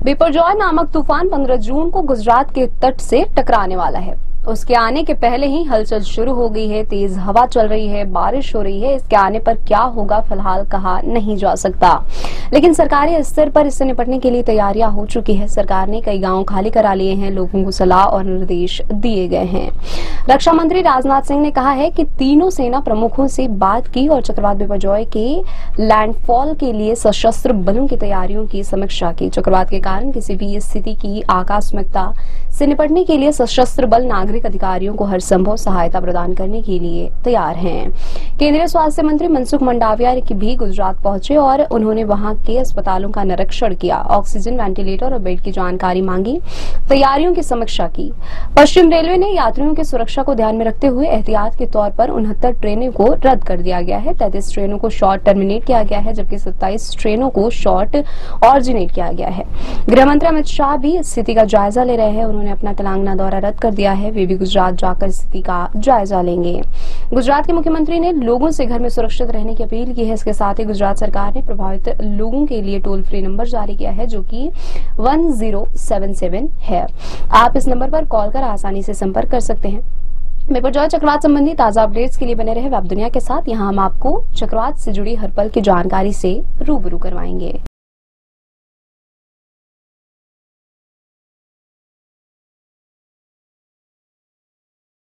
बिपरजॉय नामक तूफान 15 जून को गुजरात के तट से टकराने वाला है। उसके आने के पहले ही हलचल शुरू हो गई है, तेज हवा चल रही है, बारिश हो रही है। इसके आने पर क्या होगा फिलहाल कहा नहीं जा सकता, लेकिन सरकारी स्तर पर इससे निपटने के लिए तैयारियां हो चुकी है। सरकार ने कई गांव खाली करा लिए हैं, लोगों को सलाह और निर्देश दिए गए हैं। रक्षा मंत्री राजनाथ सिंह ने कहा है कि तीनों सेना प्रमुखों से बात की और चक्रवात बिपरजॉय के लैंडफॉल के लिए सशस्त्र बलों की तैयारियों की समीक्षा की। चक्रवात के कारण किसी भी स्थिति की आकस्मिकता से निपटने के लिए सशस्त्र बल नागरिक अधिकारियों को हर संभव सहायता प्रदान करने के लिए तैयार हैं। केंद्रीय स्वास्थ्य मंत्री मनसुख मंडाविया भी गुजरात पहुंचे और उन्होंने वहां के अस्पतालों का निरीक्षण किया, ऑक्सीजन, वेंटिलेटर और बेड की जानकारी मांगी, तैयारियों की समीक्षा की। पश्चिम रेलवे ने यात्रियों की सुरक्षा को ध्यान में रखते हुए एहतियात के तौर पर 69 ट्रेनों को रद्द कर दिया गया है। 33 ट्रेनों को शॉर्ट टर्मिनेट किया गया है, जबकि 27 ट्रेनों को शॉर्ट ऑरिजिनेट किया गया है। गृह मंत्री अमित शाह भी स्थिति का जायजा ले रहे हैं। उन्होंने अपना तेलंगाना दौरा रद्द कर दिया है, वे भी गुजरात जाकर स्थिति का जायजा लेंगे। गुजरात के मुख्यमंत्री ने लोगों से घर में सुरक्षित रहने की अपील की है। इसके साथ ही गुजरात सरकार ने प्रभावित लोगों के लिए टोल फ्री नंबर जारी किया है, जो कि 1077 है। आप इस नंबर पर कॉल कर आसानी से संपर्क कर सकते हैं। बिपरजॉय चक्रवात संबंधी ताजा अपडेट्स के लिए बने रहे वेब दुनिया के साथ। यहाँ हम आपको चक्रवात से जुड़ी हर पल की जानकारी से रूबरू करवाएंगे।